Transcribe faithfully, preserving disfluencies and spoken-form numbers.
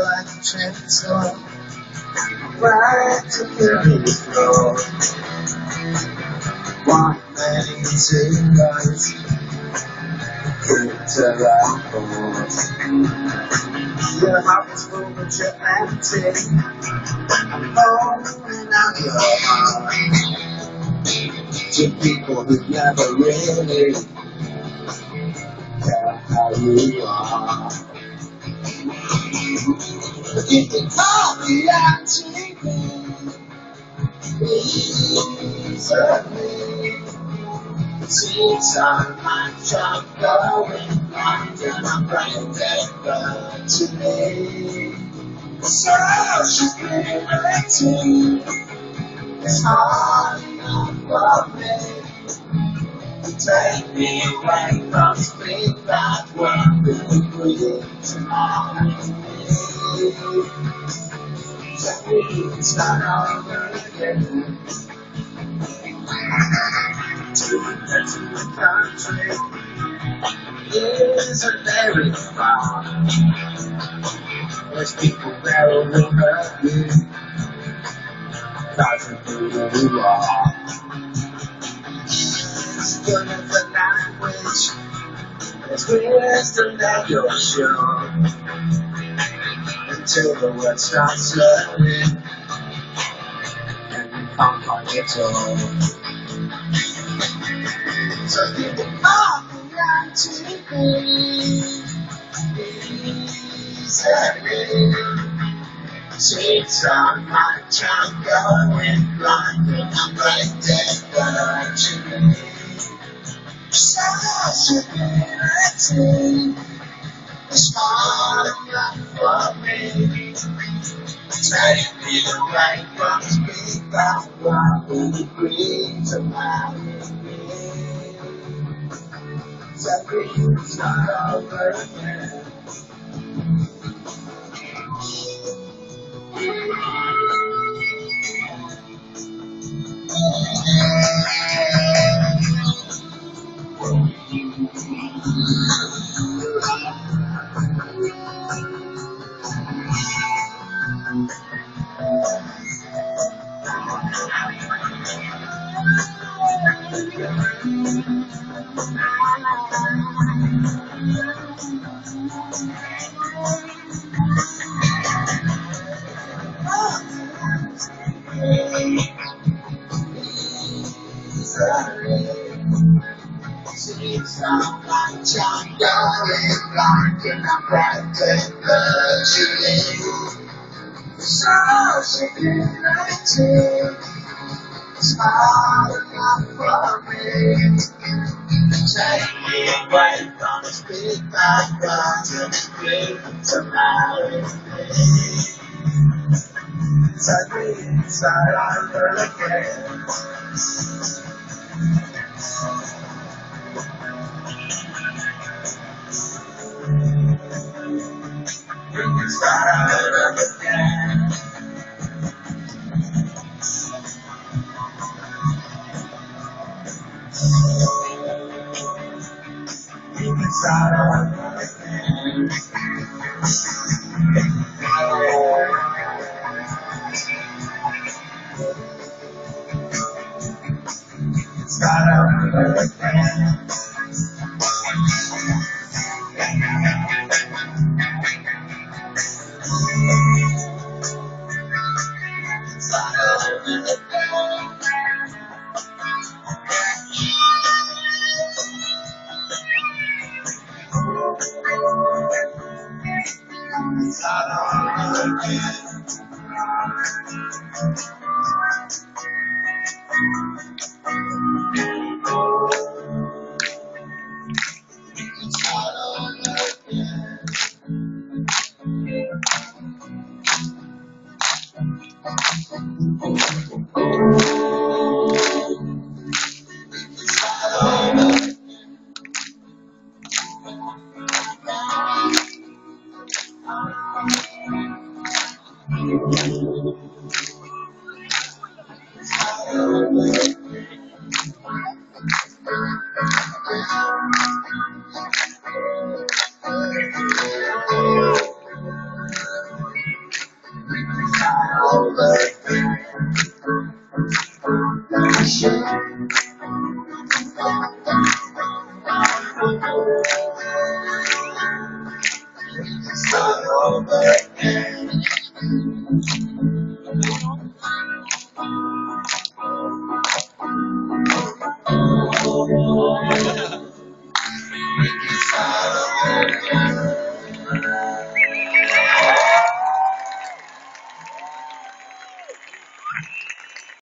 like a chainsaw, right to the floor. One man is in life, it's a life force. Your heart is full but you're empty, holding out your heart to people who never really care how you are. But you can call me on T V easily. Seems I'm not just going blind and I'm right there to me. So humility is hard enough for me. Take me away from speed that won't be breathing tonight. So we can start over again. To get to the country isn't very far. There's people there who will hurt you, cause of who you are. Good as the language, there's wisdom that you're sure, until the words start slurring, and you can't find it all. So you can call me on T V easily. Seems I'm not just going blind and I'm right there virtually. Possibility is hard enough for me. Take me away from speed that one will agree to marry me. So we can start over again. Seems I'm not just going blind and I'm right there virtually. Sociability is hard enough for me. Take me away from the speed that runs and agree to marry me. So we can start over again. We can start over again. We can start over again. Start over again. Thank you.